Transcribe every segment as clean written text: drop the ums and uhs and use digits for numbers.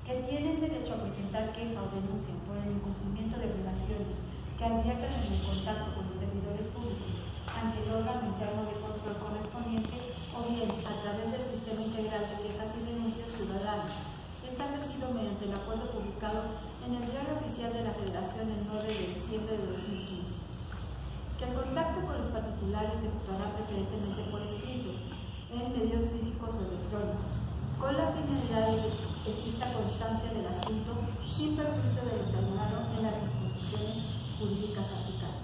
que tienen derecho a presentar queja o denuncia por el incumplimiento de obligaciones que adviertan en el contacto con los servidores públicos ante el órgano interno de control correspondiente o bien a través del Sistema Integral de Quejas y Denuncias Ciudadanas, establecido mediante el acuerdo publicado en el Diario Oficial de la Federación el 9 de diciembre de 2015. Que el contacto con los particulares se efectuará preferentemente por escrito, en medios físicos o electrónicos, con la finalidad de que exista constancia del asunto sin perjuicio de lo señalado en las disposiciones jurídicas aplicables.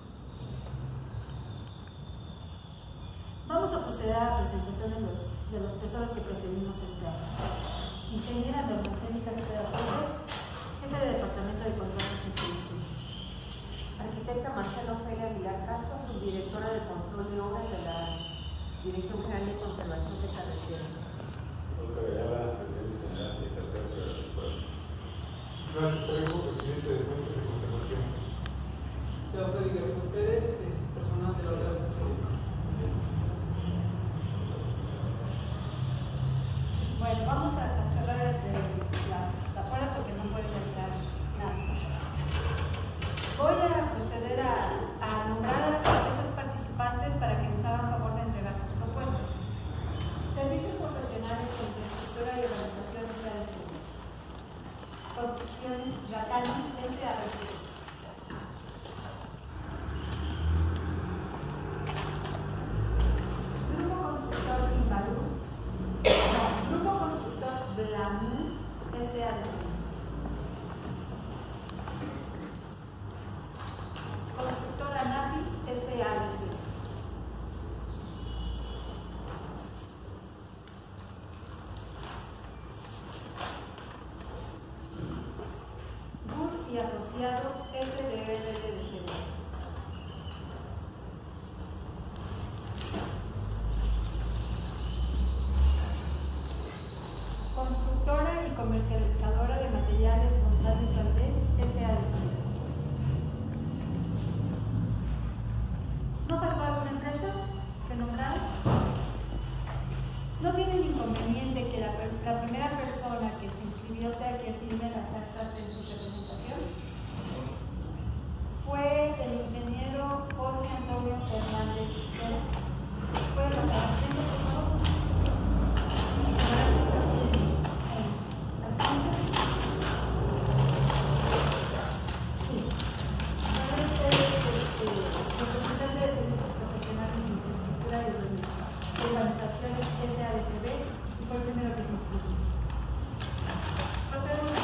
Vamos a proceder a la presentación de las personas que precedimos este año. Ingeniera Normatécnica Cepeda Flores, jefe de Departamento de Contratos y Estimaciones. Arquitecta Marcela Ofelia Aguilar Castro, subdirectora de Control de Obras de la Dirección General de Conservación de Carreteras. Gracias, Trejo, presidente de Puentes de Conservación. Señor Federico, ustedes es personal de la organización. Bueno, vamos a cerrar la puerta porque no puede entrar nada. Voy a proceder a nombrar a las empresas participantes para que nos hagan favor de entregar sus propuestas. Servicios profesionales de infraestructura y organizaciones SADC. Construcciones Ratani SADC. Grupo Constructor Invalú. Grupo Constructor Blamú SADC. Constructora NAPI SADC. GUR y Asociados SDRLDC. Constructora y comercializadora de materiales González Valdés SADC. ¿No faltó alguna empresa que nombrar? ¿No tienen inconveniente que la primera persona que se inscribió sea quien firme las actas en su representación? Fue el ingeniero Jorge Antonio Fernández. ¿Puede pasar? Por favor. Organizaciones SADCB y fue el primero que se inscribió. Procedemos.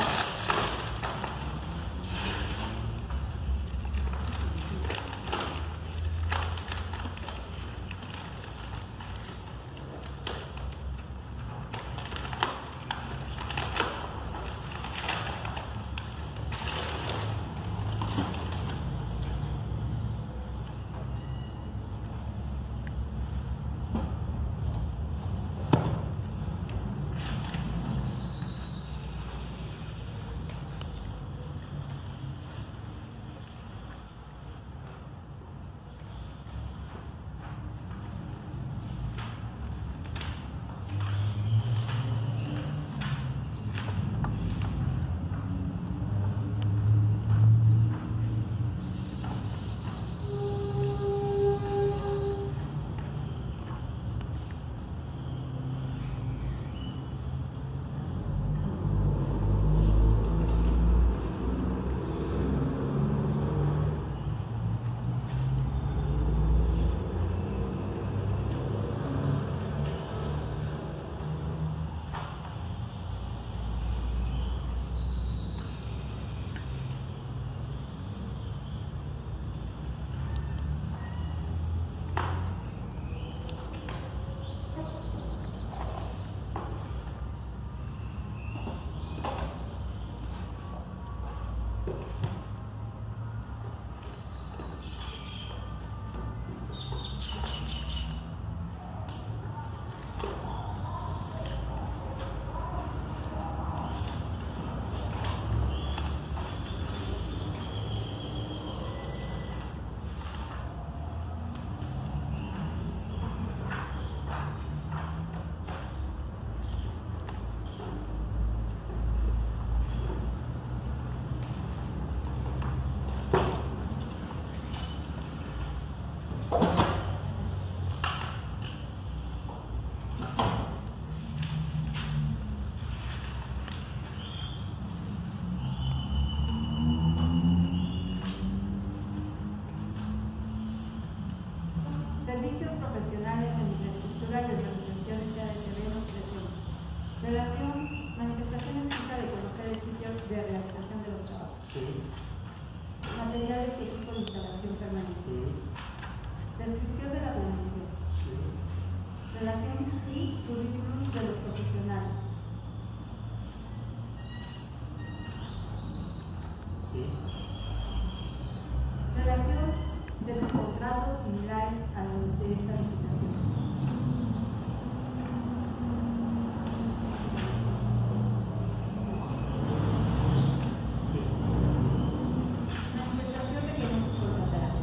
Servicios profesionales en infraestructura y organización SADCB nos presenta. Manifestación escrita de conocer el sitio de realización de los trabajos. Sí. Materiales y equipo de instalación permanente. Sí. Descripción de la rendición. Sí. Relación y currículum de los profesionales. Sí. Relación de los contratos similares a los de esta licitación. Manifestación de que no se contratará.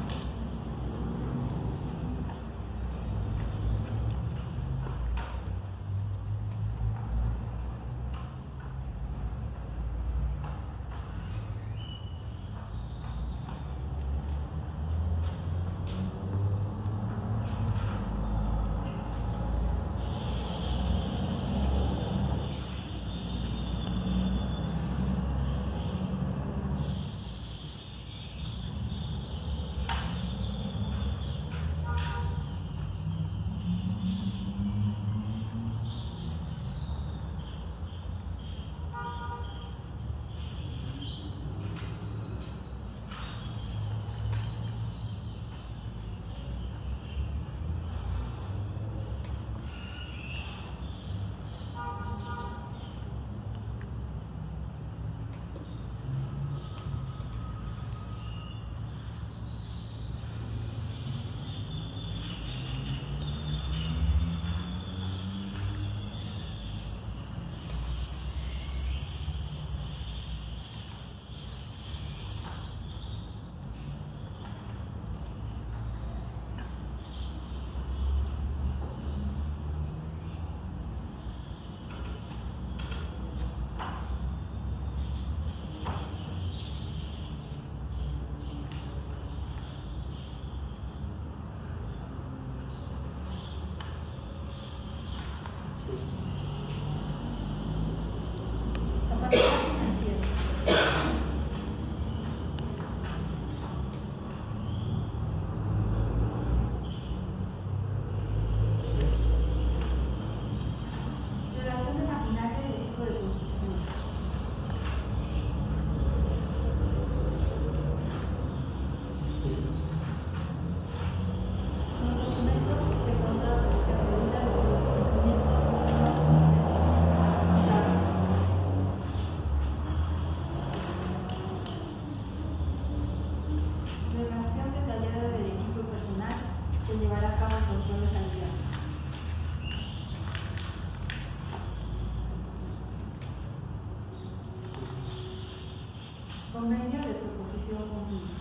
Capacidad financiera. Relación de maquinaria y equipo de construcción. Los documentos de contratos que acreditan el cumplimiento de sus contratos. Relación detallada del equipo personal que llevará a cabo el control de calidad. Convenio de proposición conjunta.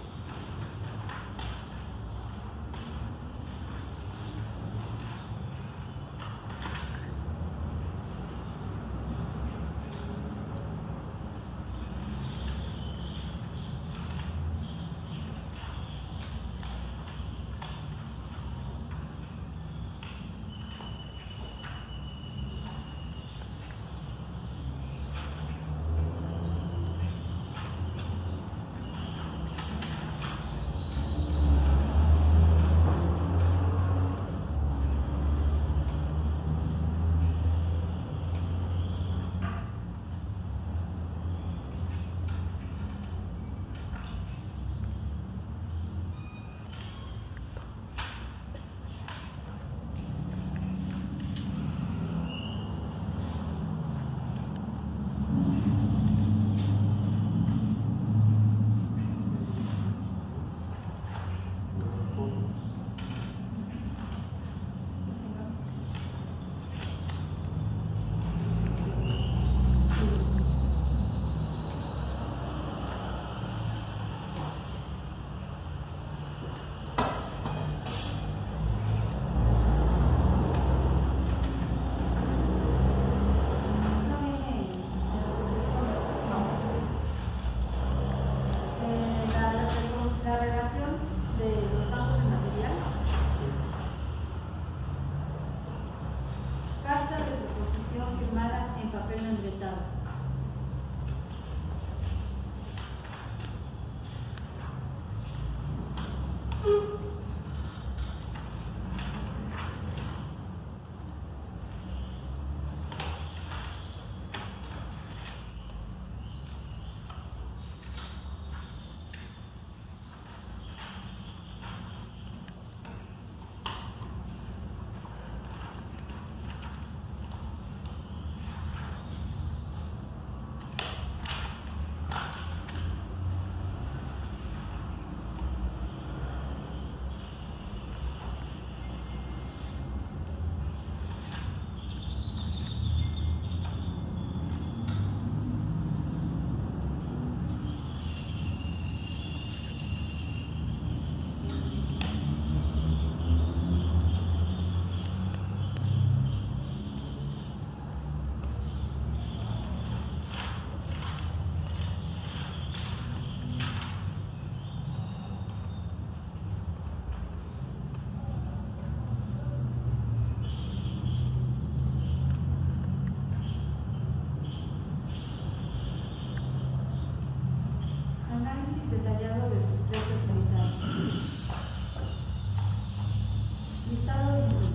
Listado de insumos.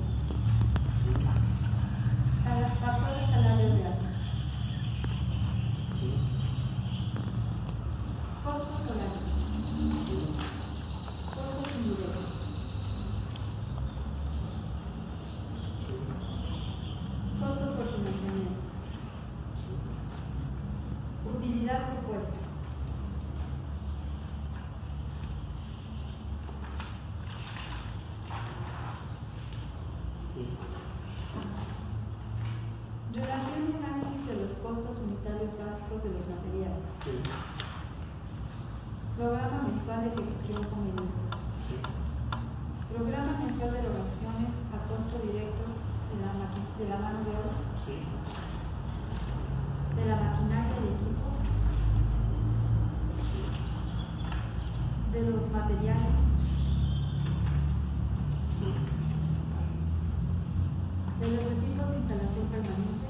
Factor de salario real. Costos horarios. Costos indirectos. Costos por financiamiento. Utilidad propuesta. Relación y análisis de los costos unitarios básicos de los materiales. Programa mensual de ejecución conveniente. Programa mensual de erogaciones a costo directo de la mano de obra. De la maquinaria y equipo. De los materiales. De los equipos de instalación permanente.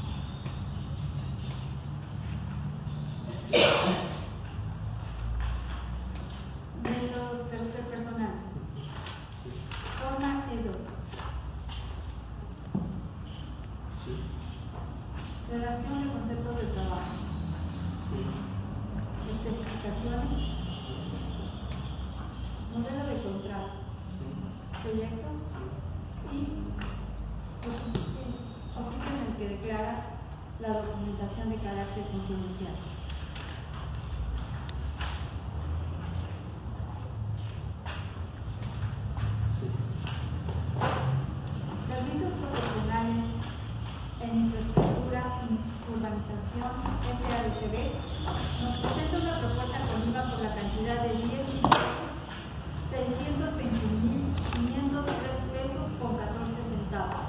Del personal. Forma E2. Relación de conceptos de trabajo. Especificaciones. Modelo de contrato. Proyectos. Y oficio en el que declara la documentación de carácter confidencial. Servicios profesionales en infraestructura y urbanización SADCB nos presenta una propuesta con IVA por la cantidad de 10.621.503 pesos con 14 centavos.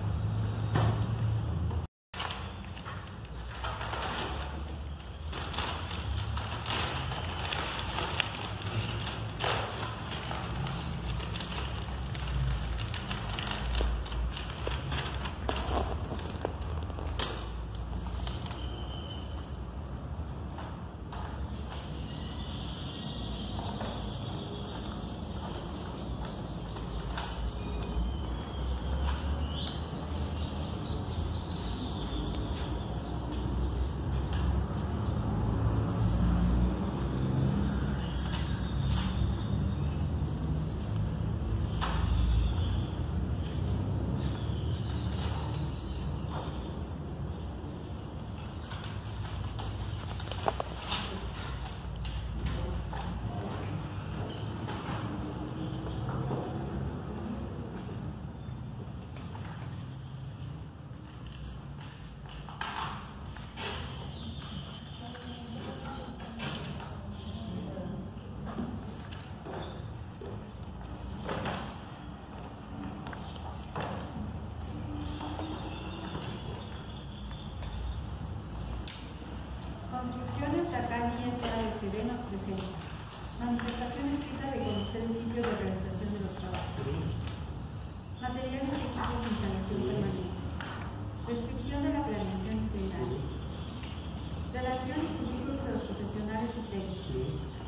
Construcciones Chacani SADCB nos presenta manifestación escrita de conocer el sitio de realización de los trabajos, materiales y equipos de instalación permanente, descripción de la planeación integral, relación y currículum de los profesionales y técnicos,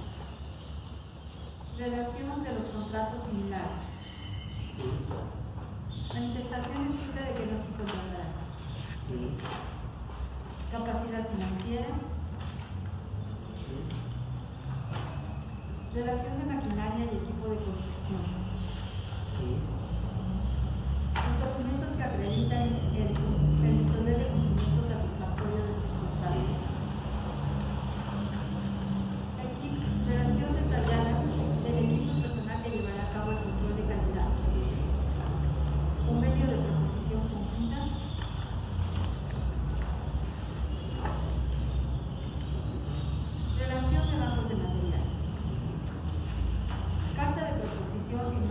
relación de los contratos similares, manifestación escrita de que no se contratará, capacidad financiera, relación de maquinaria y equipo de construcción, los documentos que acreditan el historial de cumplimiento satisfactorio de sus contratos, relación detallada del equipo personal que llevará a cabo el control de calidad, convenio de proposición conjunta, relación de bancos de material, carta de proposición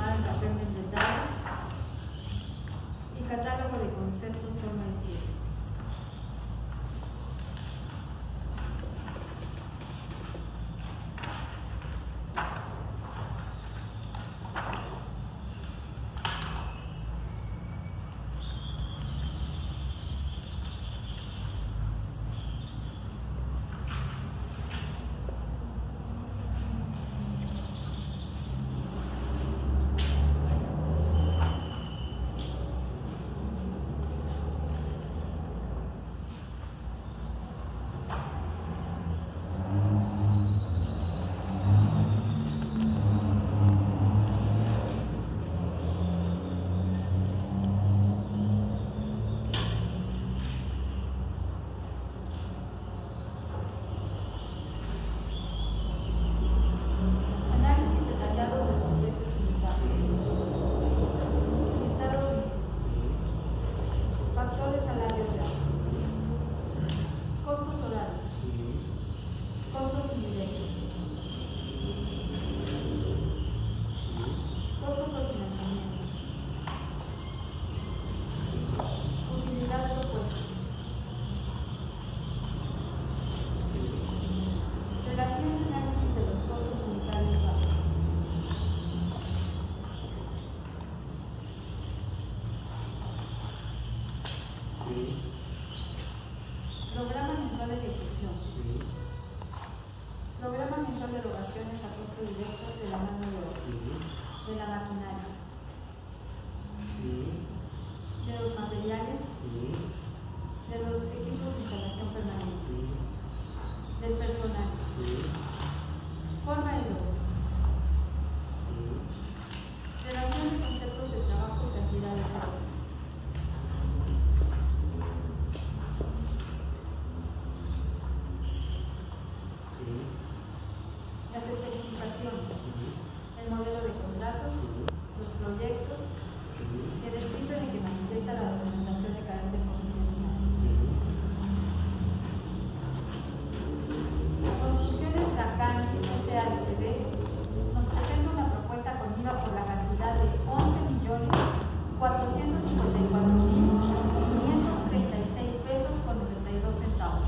Programa mensual de ejecución. Programa mensual de erogaciones a costo directo de la mano de obra, de la maquinaria, de los materiales, de los equipos de instalación permanente, del personal. Forma de dos. Relación de conceptos de trabajo y cantidades de obra. Las especificaciones, el modelo de contrato, los proyectos y el escrito en el que manifiesta la documentación de carácter confidencial. Construcciones Chacán SADCB nos presenta una propuesta con IVA por la cantidad de 11.454.536 pesos con 92 centavos.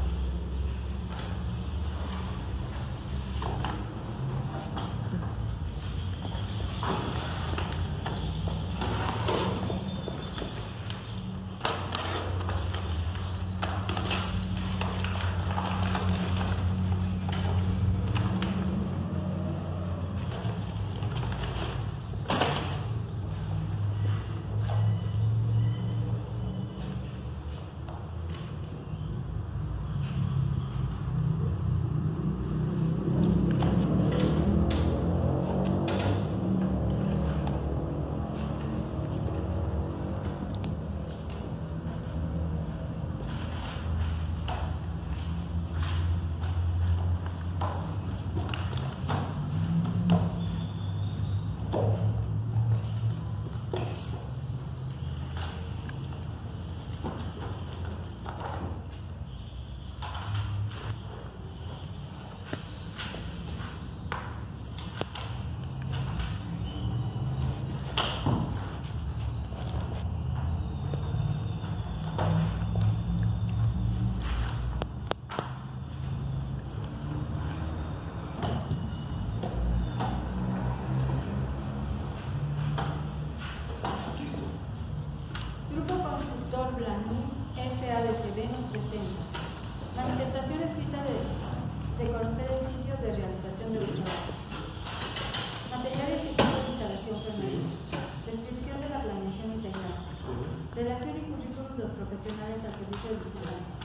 Manifestación escrita de conocer el sitio de realización de los trabajos. Materiales y equipos de instalación permanente. Descripción de la planeación integral. Relación y currículum de los profesionales al servicio de vigilancia.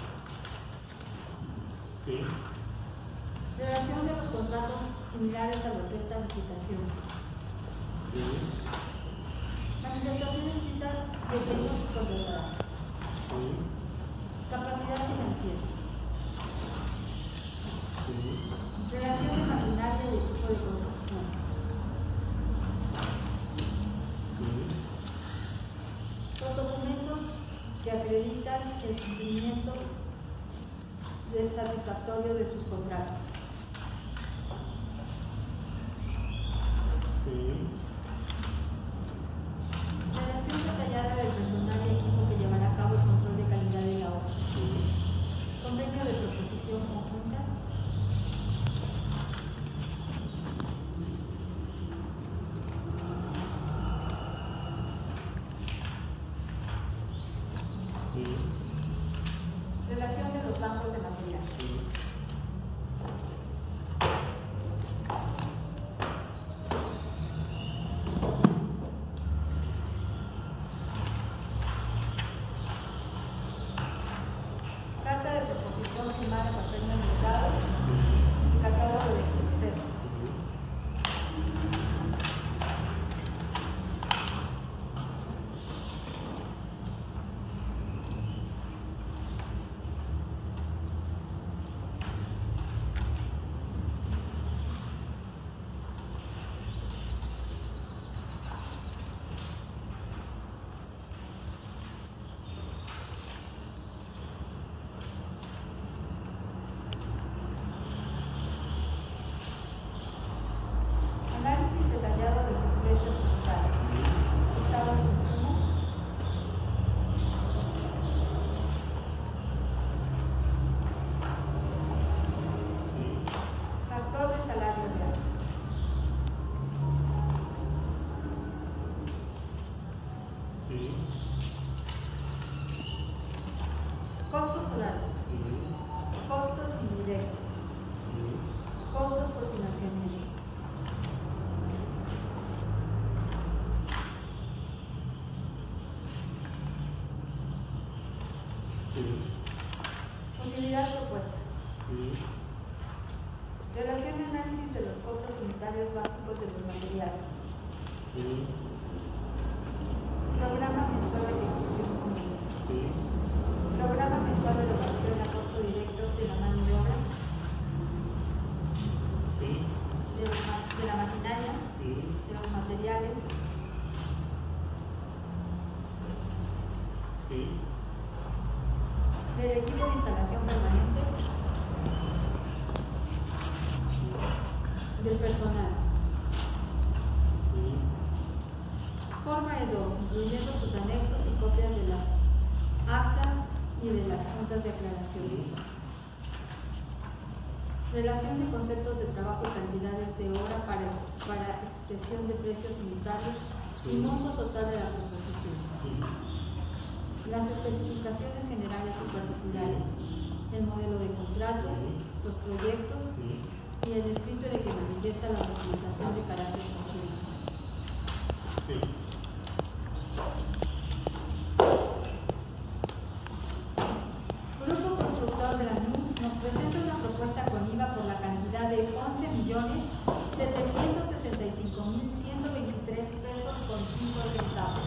Relación de los contratos similares a los de esta licitación. Manifestación escrita de quienes contratarán. Capacidad financiera. Relación de maquinaria y equipo de construcción. Los documentos que acreditan el cumplimiento del satisfactorio de sus contratos. Relación detallada del personal y equipo que llevará a cabo el control de calidad de la obra. Convenio de proposición conjunta. Relación de los bancos de material. Carta de proposición firmada en papel no enmendado. Catálogo de conceptos. solarios. Costos indirectos. Costos por financiamiento. Utilidad propuesta. Relación y análisis de los costos unitarios básicos de los materiales. Programa mensual de ejecución común. Programa mensual de erogación a costo directo de la mano de obra. De la maquinaria. De los materiales. Del equipo de instalación permanente. Del personal. Forma de 2, incluyendo sus anexos y copias de las actas y de las juntas de aclaraciones. Relación de conceptos de trabajo y cantidades de hora para expresión de precios unitarios y monto total de la proposición. Las especificaciones generales y particulares, el modelo de contrato, los proyectos y el escrito en el que manifiesta la documentación de carácter confidencial. Grupo Constructor de la NUC nos presenta una propuesta con IVA por la cantidad de 11.765.123 pesos con 5 centavos.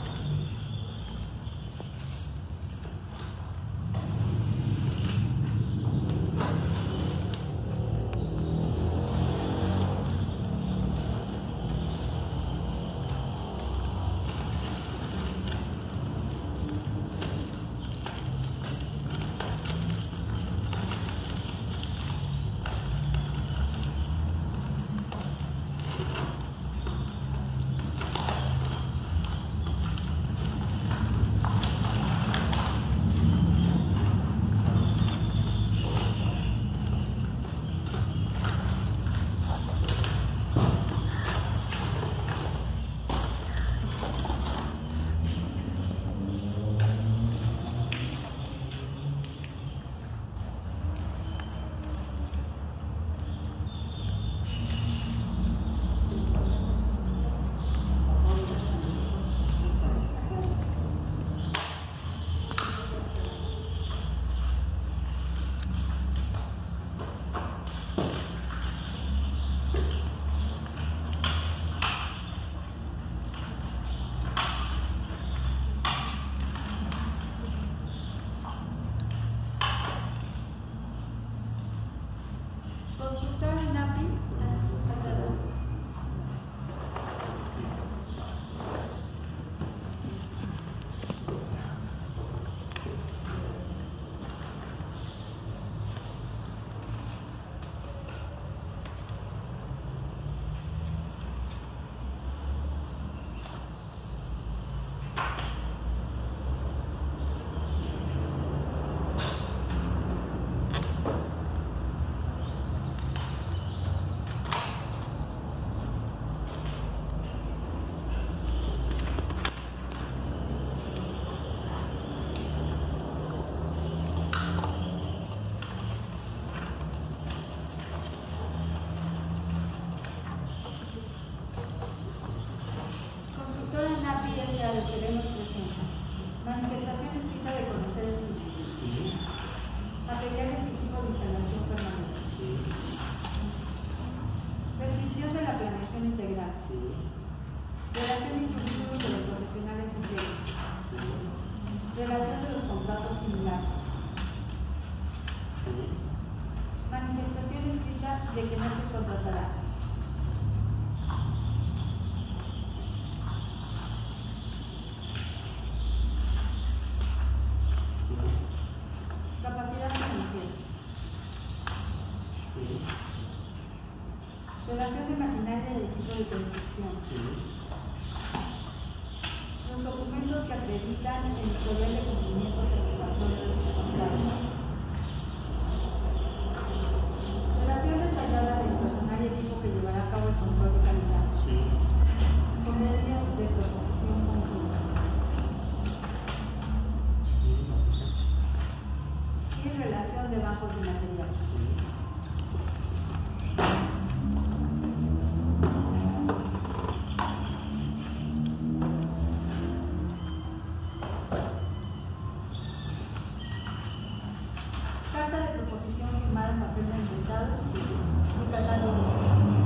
De que no se contratará. Capacidad financiera. Relación de maquinaria y equipo de construcción. Los documentos que acreditan el historial de cumplimiento satisfactorio de sus contratos. Relación detallada del personal y equipo que llevará a cabo el control de calidad. Convenio de proposición conjunta. Y bancos de materiales. Carta de proposición firmada en papel inventado y catálogo de requisitos.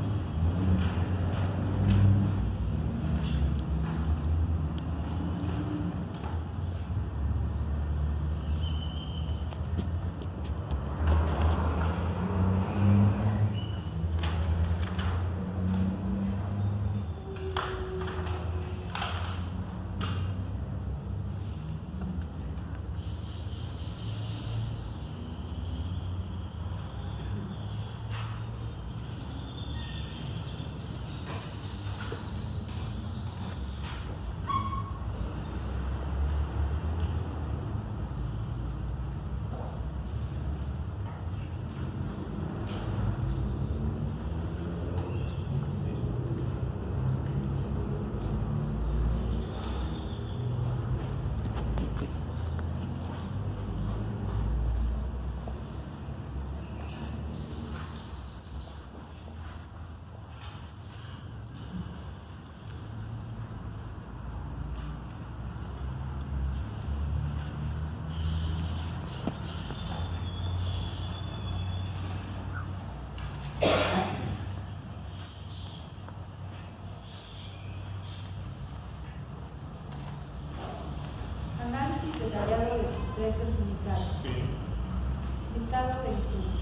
Análisis detallado de sus precios unitarios. Listado de insumos.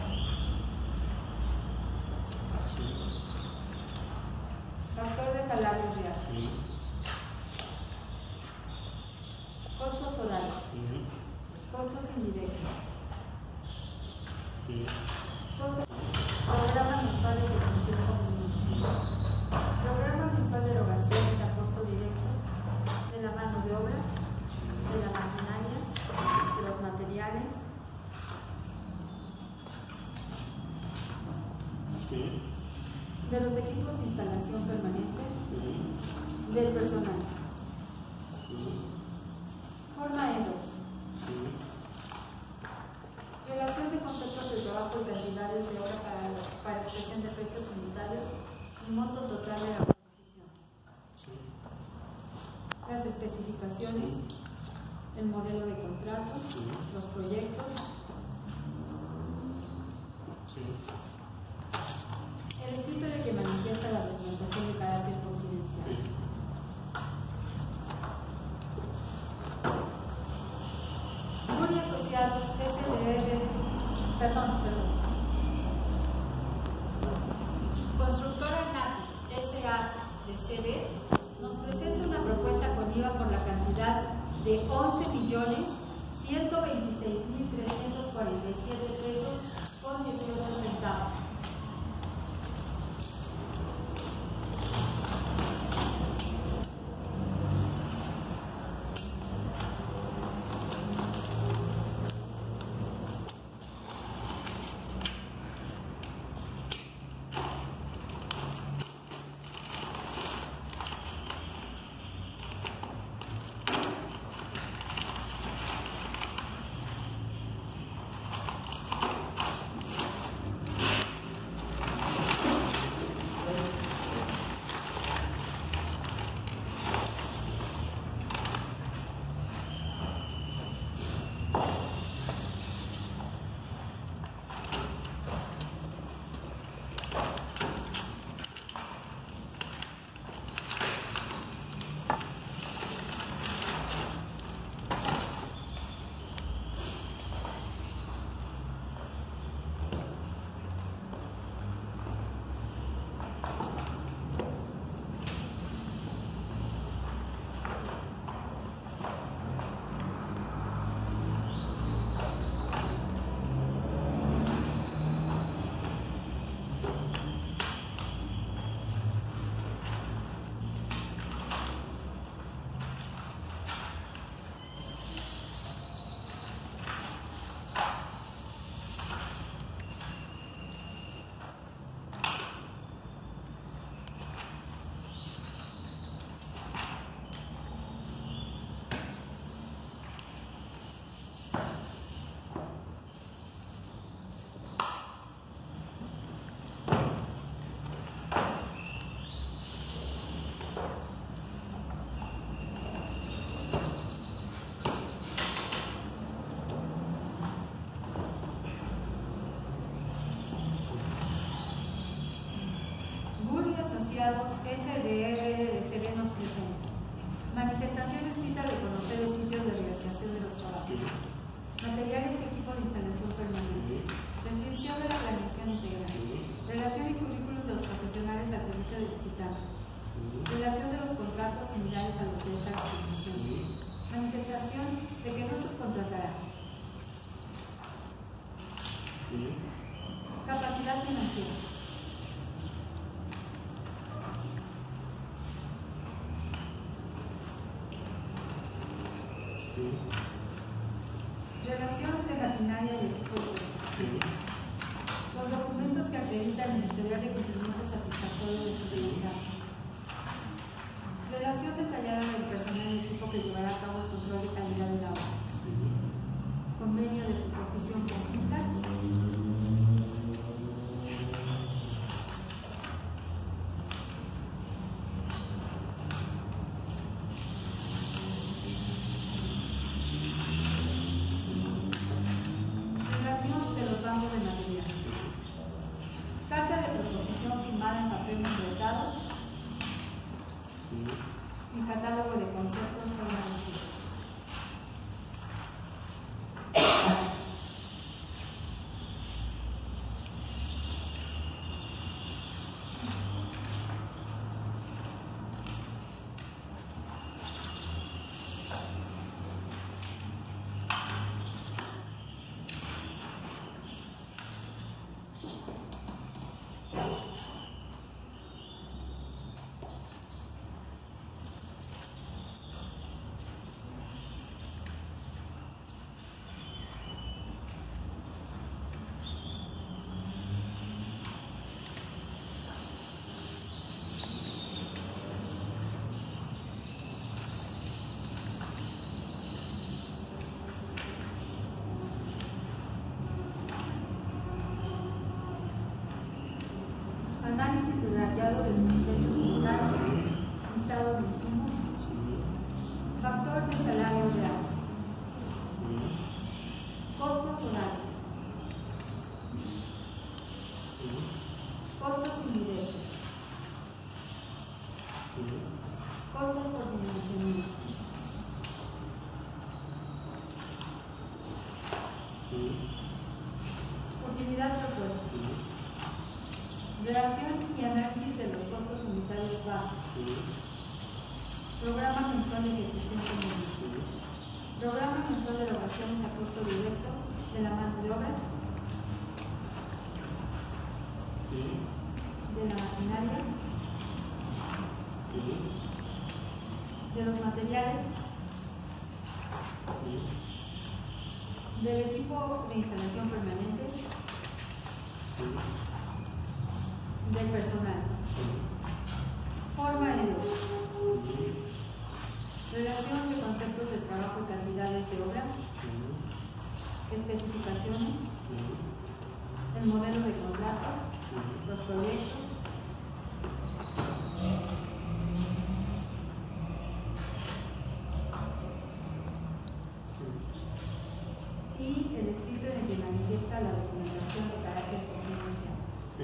Factor de salario real. Costos horarios. Costos indirectos. Costos. Programa mensual de ejecución comunitaria. Programa mensual de erogaciones a costo directo de la mano de obra, de la maquinaria, de los materiales, de los equipos de instalación permanente, del personal. Forma E2. Relación de conceptos de trabajo y cantidades de hora para expresión de precios unitarios y monto total de la proposición. Las especificaciones, el modelo de contrato, los proyectos, el escritorio que manifiesta la documentación de carácter confidencial. Muri Asociados Constructora NATI S.A. de CB nos presenta una propuesta con IVA por la cantidad de 11.126.347 pesos con 18 centavos. organización de los trabajos. Materiales y equipo de instalación permanente. Descripción de la planeación integral. Relación y currículum de los profesionales al servicio del visitante. Relación de los contratos similares a los de esta legislación. Manifestación de que no subcontratará. Capacidad financiera. Relación de maquinaria y equipo de construcción. Los documentos que acredita el Ministerial de Cumplimiento Satisfactorio de sus contratos. Relación detallada del personal y equipo que llevará a cabo el control de calidad de la obra. Convenio de proposición conjunta. Relación de los bancos de material. Carta de proposición firmada en papel membretado. Y catálogo de conceptos formalecidos. Análisis detallado de sus precios unitarios, listado de insumos, factor de salario real, costos horarios, costos indirectos, costos por dimensionamiento, utilidad propuesta. Relación y análisis de los costos unitarios básicos. Programa mensual de ejecución común. Programa mensual de erogaciones a costo directo de la mano de obra, de la maquinaria, de los materiales, del equipo de instalación permanente, del personal. Forma de luz. Relación de conceptos de trabajo y cantidades de obra. Especificaciones. El modelo de contrato. Los proyectos. Y el escrito en el que manifiesta la documentación de carácter confidencial.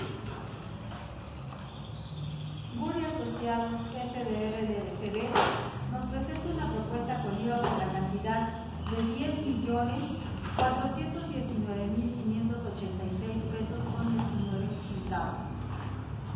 Guri Asociados SDR-DSB nos presenta una propuesta con IVA por la cantidad de 10.419.586 pesos con 19 centavos.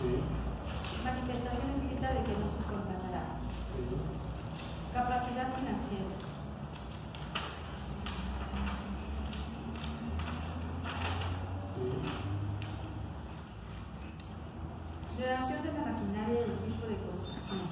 Manifestación escrita de que no subcontratará. Capacidad financiera. Relación de la maquinaria y el equipo de construcción.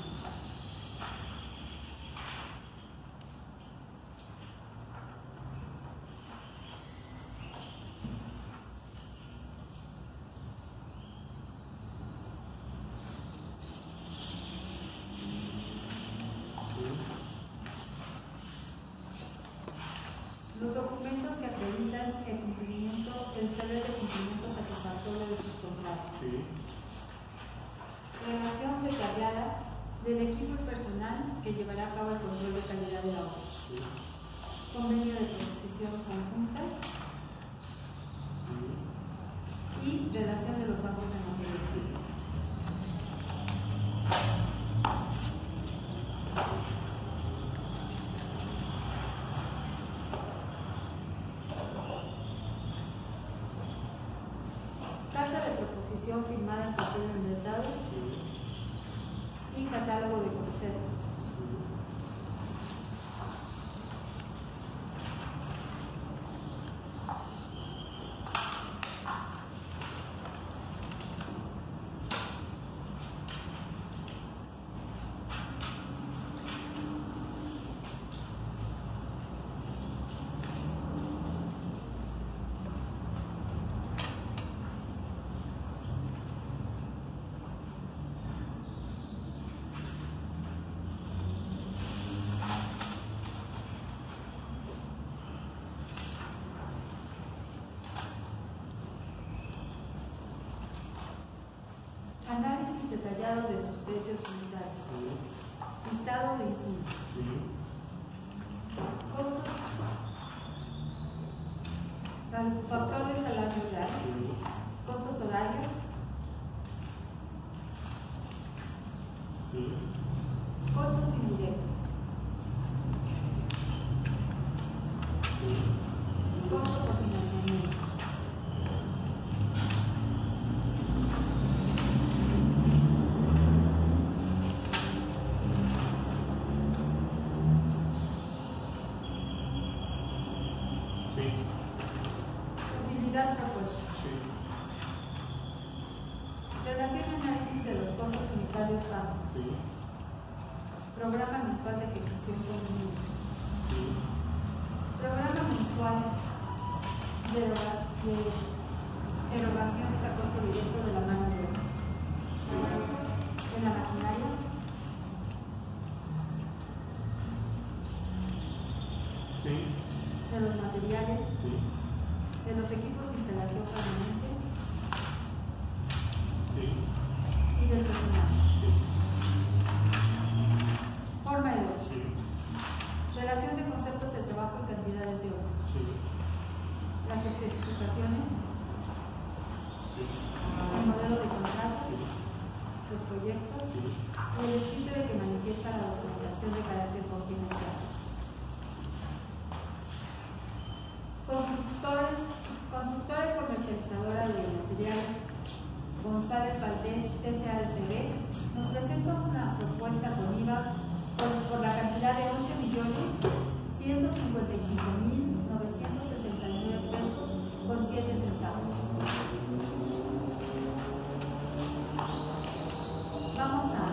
Los documentos que acreditan el cumplimiento, el estándar de cumplimiento satisfactorio de sus contratos. Relación detallada del equipo y personal que llevará a cabo el control de calidad de la obra. Convenio de proposición conjunta. Y relación de los bancos de materia prima. Carta de proposición firmada en papel membretado y catálogo de conceptos. Análisis detallado de sus precios unitarios. Listado de insumos. Costos. Factor de salario real. Costos horarios. Costos indirectos. Costo por financiamiento. Utilidad propuesta. Relación y análisis de los costos unitarios básicos. Programa mensual de ejecución conveniente. Programa mensual de erogaciones a costo directo de la mano de obra. De la maquinaria. De los materiales. De los equipos de instalación permanente. Y del personal. Forma de obra. Relación de conceptos de trabajo y cantidades de obra. Las especificaciones. El modelo de contrato. Los proyectos. Y el escrito de que manifiesta la documentación de carácter confidencial. Constructora y comercializadora de materiales González Valdés SADCB nos presenta una propuesta con IVA por la cantidad de 11.155.969 pesos con 7 centavos. Vamos a